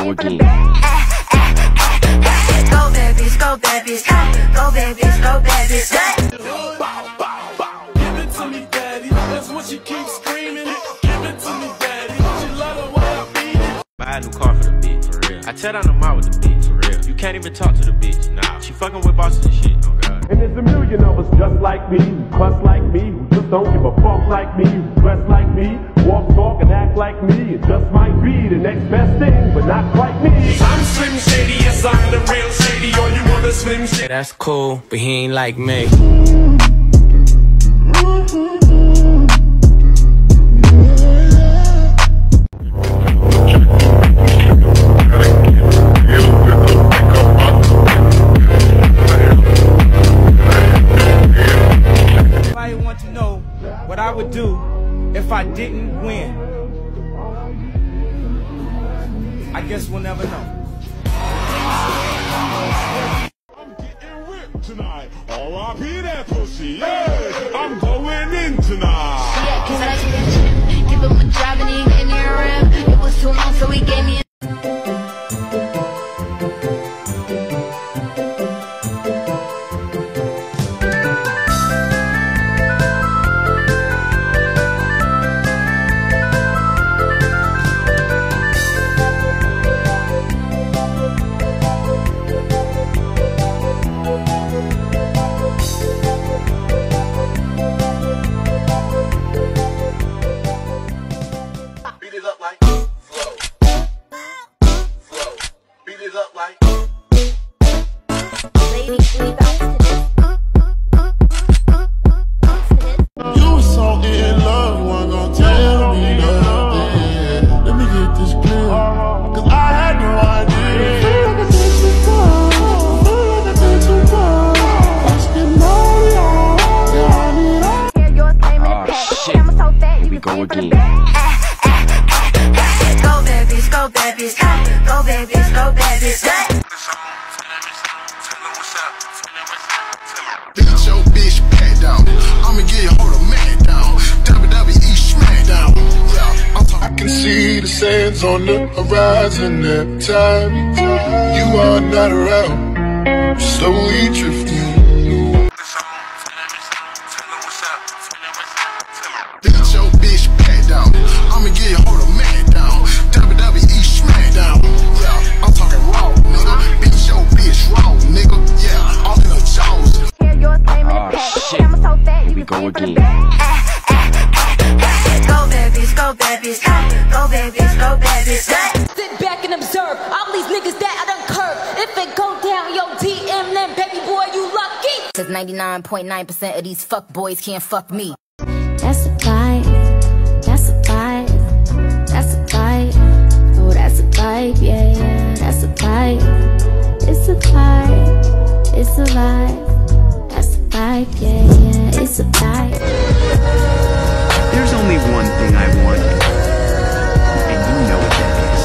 go again. Go babies, go babies, go babies, go babies. Give it to me, daddy. That's what she keeps screaming. Give it to me, daddy. She love the way I beat it. Buy a new car for the bitch, for real. I tear down the mall with the bitch, for real. You can't even talk to the bitch, nah. She fucking with bosses and shit, oh god. And there's a million of us just like me, who cuss like me, who just don't give a fuck like me, who dress like me, walk, talk, and act like me. It just might be the next best thing, but not quite me. I'm Slim Shady, yes, I'm the real Shady. All you other Slim Shady. Yeah, that's cool, but he ain't like me. Everybody want to know what I would do if I didn't win. I guess we'll never know. I'm getting ripped tonight. R.I.P. that pussy. Yeah, I'm going in tonight. Yeah, cause I should give him a job and he gave me a ramp. It was too long, so he gave me a You was so in love, one gon' tell me nothing. Let me get this clear, cause I had no idea. Feel like I did too far, feel like I did too far. Asking all y'all, yeah, I need all. Oh shit, here we go again. go babies, go babies, go babies, go babies. Get your bitch back down. I'ma get your whole man down. WWE SmackDown. Yeah, I'm talking. I can see the sands on the horizon every time you are not around. Slowly drifting. Get your bitch back down. I'ma get your whole man down. WWE SmackDown. Yeah, I'm talking raw, nigga. Beat your bitch raw, nigga. Yeah, all in the jaws. Oh shit, here we go again. Go babies, go babies, go babies, go babies. Sit back and observe all these niggas that I done curved. If it go down, yo, DM them, baby boy, you lucky. Cause 99.9% of these fuck boys can't fuck me. That's a vibe, that's a vibe, that's a vibe. Oh, that's a vibe, yeah, yeah, that's a vibe. It's a vibe, it's a vibe. That's a vibe, yeah, yeah, it's a vibe. There's only one thing I want, and you know what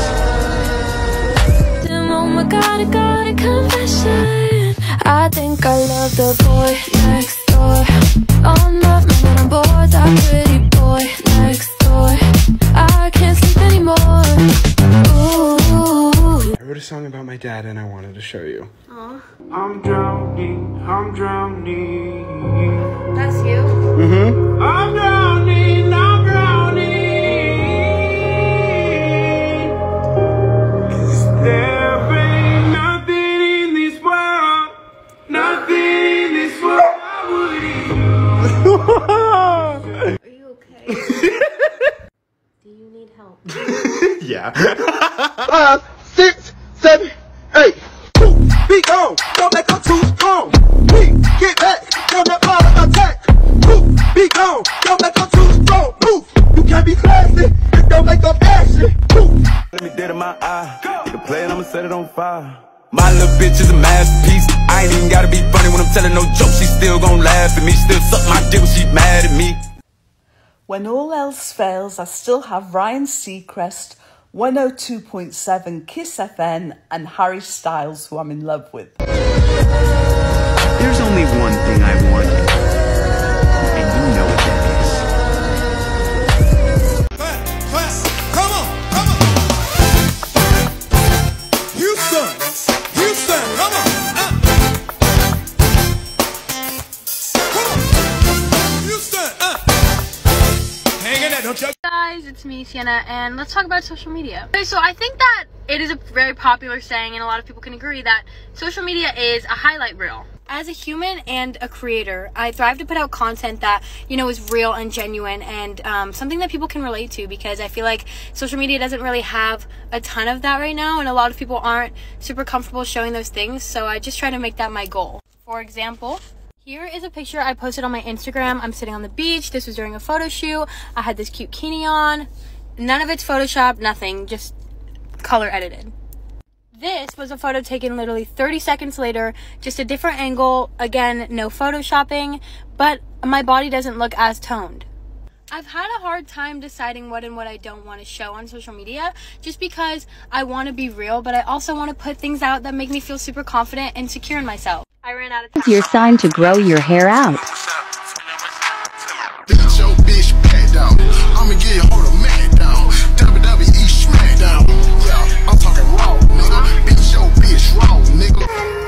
that is. Damn, oh my god, I got a confession. I think I love the boy next door. Oh, not man, I'm bored, that pretty boy next door. I can't sleep anymore. Ooh. I wrote a song about my dad and I wanted to show you. Aw, I'm drowning, I'm drowning. that's you. Mm-hmm. I'm drowning, I'm drowning. 'Cause there ain't nothing in this world, nothing in this world I wouldn't do. Are you okay? Do you need help? Yeah. 5, 6, 7, 8. Be gone, don't make her too strong. We get back, don't let all attack. Be gone, don't make her too strong. Move, you can't be classy, it don't make up action. Let me dead in my eye. Get a play and I'ma set it on fire. My little bitch is a masterpiece. I ain't even gotta be funny when I'm telling no jokes. She still gon' laugh at me. Still suck my dick when she's mad at me. When all else fails, I still have Ryan Seacrest, 102.7 Kiss FM, and Harry Styles, who I'm in love with. There's only one thing I want, and you know what that is. Clap, clap, come on, come on. it's me, Sienna, and let's talk about social media. Okay, so I think that it is a very popular saying, and a lot of people can agree that social media is a highlight reel. As a human and a creator, I thrive to put out content that, you know, is real and genuine and something that people can relate to, because I feel like social media doesn't really have a ton of that right now, and a lot of people aren't super comfortable showing those things, so I just try to make that my goal. For example, here is a picture I posted on my Instagram. I'm sitting on the beach. This was during a photo shoot. I had this cute bikini on. None of it's photoshopped, nothing, just color edited. This was a photo taken literally 30 seconds later, just a different angle. Again, no photoshopping, but my body doesn't look as toned. I've had a hard time deciding what and what I don't want to show on social media, just because I want to be real, but I also want to put things out that make me feel super confident and secure in myself. I ran out of time. It's your sign to grow your hair out. Bitch, your bitch back down. I'ma get your whole man down. WWE Smackdown. Yeah, I'm talking raw, nigga. Bitch, your bitch raw, nigga.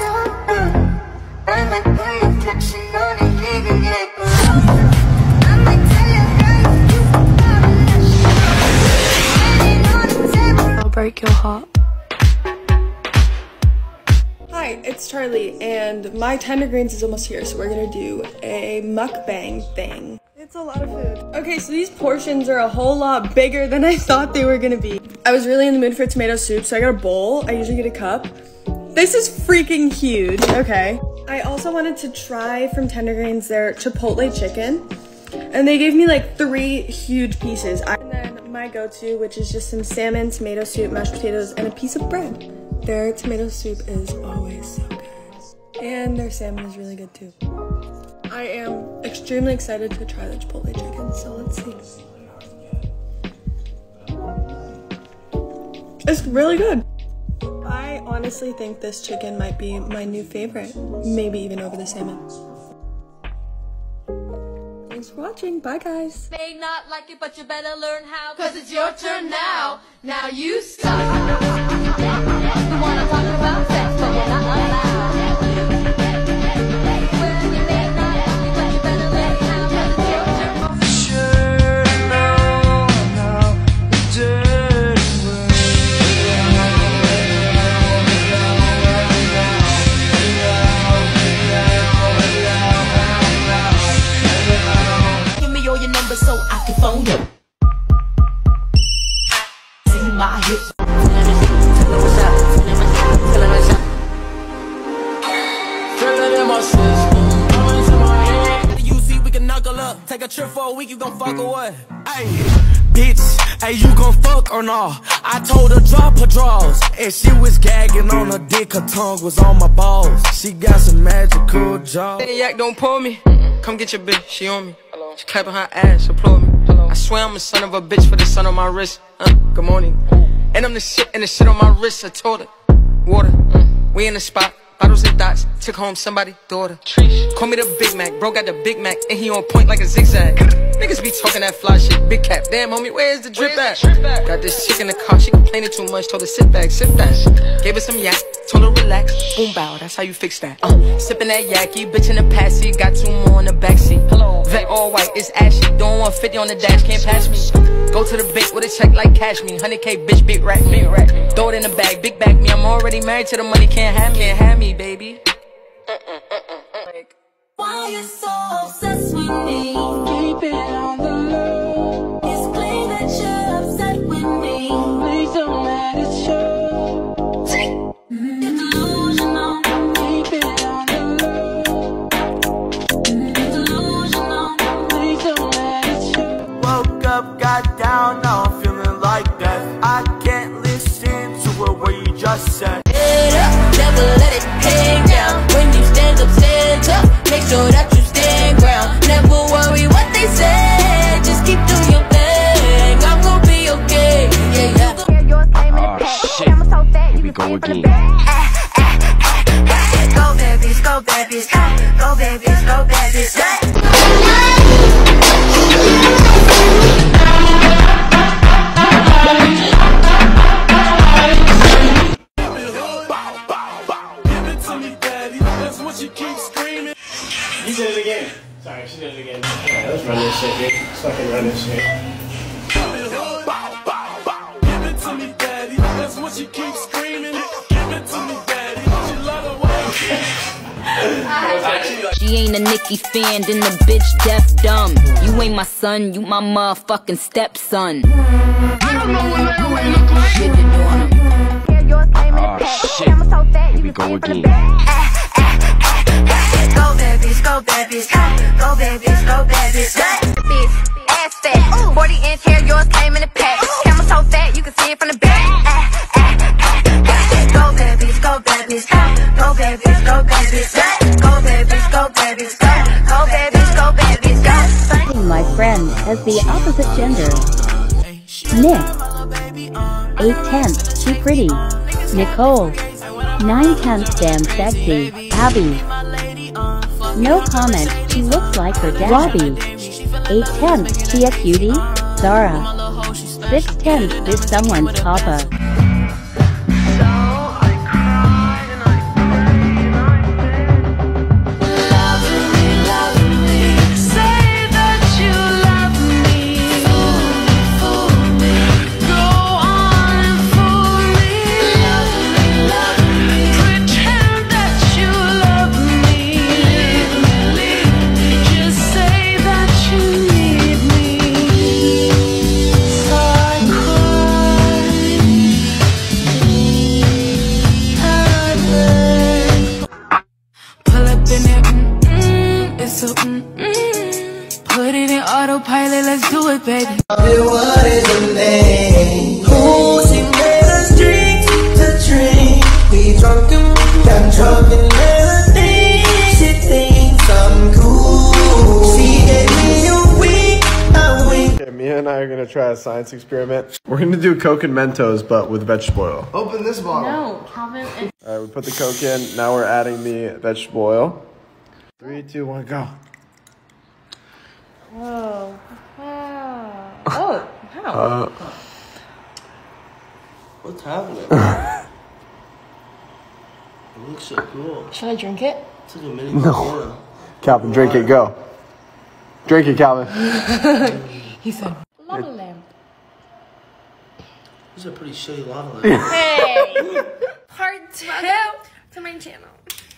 I'll break your heart. Hi, it's Charlie, and my Tender Greens is almost here, so we're gonna do a mukbang thing. It's a lot of food. Okay, so these portions are a whole lot bigger than I thought they were gonna be. I was really in the mood for tomato soup, so I got a bowl. I usually get a cup. This is freaking huge, okay. I also wanted to try from Tender Greens their Chipotle chicken, and they gave me like 3 huge pieces. And then my go-to, which is just some salmon, tomato soup, mashed potatoes, and a piece of bread. Their tomato soup is always so good. And their salmon is really good too. I am extremely excited to try the Chipotle chicken, so let's see. It's really good. I honestly think this chicken might be my new favorite, maybe even over the salmon. Thanks for watching. Bye, guys. May not like it, but you better learn how, 'cause it's your turn now. Now you stop. You wanna talk about sex, but you're not allowed. Well, you may not like it, but you better learn how, 'cause it's your turn. Give me all your numbers so I can phone you. See my hips. Take a trip for a week, you gon' fuck or what? Hey, bitch, hey, you gon' fuck or not? I told her drop her drawers, and she was gagging on her dick, her tongue was on my balls. She got some magical jaws. Hey, yak, don't pull me. Come get your bitch, she on me. She clapping her ass, applaud me. I swear I'm a son of a bitch for the sun on my wrist. Good morning. And I'm the shit, and the shit on my wrist. I told her, water. We in the spot. Bottles and dots, took home somebody's daughter. Call me the Big Mac, bro got the Big Mac, and he on point like a zigzag. Niggas be talking that fly shit, big cap. Damn, homie, where's the drip at? Got this chick in the car, she complaining too much, told her sit back, sit back. Gave her some yak, told her relax, boom bow, that's how you fix that. Sipping that yaki, bitch in the past seat, got 2 more in the backseat. Vet all white, it's ashy, doing 150 on the dash, can't pass me. Go to the bank with a check like cash me, 100K, bitch, big rack, big rack. Throw it in the bag, big bag me, I'm already married to the money, can't have me, baby. Why you so obsessed with me? Keep it on the low. It's clear that you're upset with me. Please don't let it show. It's delusional. Keep it on the low. It's delusional. Please don't let it show. Woke up, got down, now I'm feeling like death. I can't listen to a word you just said. Head up, never let it hang down. When you stand up, stand up. Make sure that you stand ground. Never worry what they say. Just keep doing your thing. I'm gonna be okay. Yeah, yeah. Oh shit. Here we go again. Go babies, go babies, go babies, go babies. You did it again. Sorry, she did it again. Yeah, let's run this shit, dude. Let's fucking run this shit. when she keeps screaming, give it to me, daddy. She love the way She ain't a Nicki fan, then the bitch deaf dumb. You ain't my son, you my motherfucking stepson. I don't know what that way look like. Shit you doing. Oh shit, here we go again. Go bad bitch, go bad bitch, go bad bitch, go bad bitch. Ass fat, 40-inch hair, yours came in a pack. Camera so fat, you can see it from the back. Go bad bitch, go bad bitch, go bad bitch, go bad bitch, go bad bitch, go bad bitch, go bad bitch, go bad bitch, go. My friend has the opposite gender. Nick. 8/10, too pretty. Nicole. 9/10, damn sexy. Abby. No comment, she looks like her dad. Robbie. 8/10, she a cutie. Zara. 6/10, is someone's papa. Put it in autopilot, let's do it, baby. What is your name? Who she made us drink to drink? We drunk and melody. She thinks I'm cool. She gave me a wink, Okay, Mia and I are gonna try a science experiment. We're gonna do Coke and Mentos, but with vegetable oil. Open this bottle. No, Calvin. Alright, we put the Coke in. Now we're adding the vegetable oil. 3, 2, 1, go. Whoa. Wow. Oh, wow. What's happening? It looks so cool. Should I drink it? It's like a mini No. Calvin, drink it, go. Drink it, Calvin. He said, lava lamp. This is a pretty shitty lava lamp. Hey! Part 2 to my channel.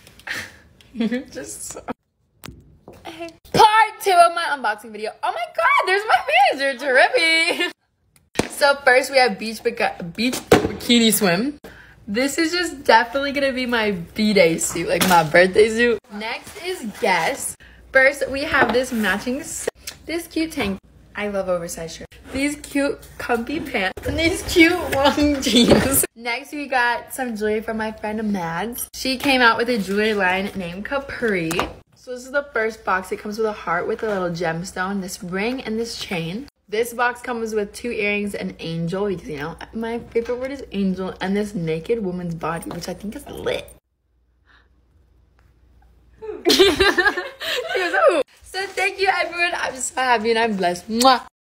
Just so. Part 2 of my unboxing video. Oh my god, there's my fans, they're trippy. So first we have beach bikini swim. This is just definitely gonna be my B-day suit, like my birthday suit. Next is guess. First we have this matching this cute tank. I love oversized shirts. These cute comfy pants and these cute long jeans. Next we got some jewelry from my friend Mads. She came out with a jewelry line named Capri. So this is the first box. It comes with a heart with a little gemstone, this ring, and this chain. This box comes with 2 earrings, an angel, because you know, my favorite word is angel, and this naked woman's body, which I think is lit. So thank you everyone. I'm so happy and I'm blessed. Mwah.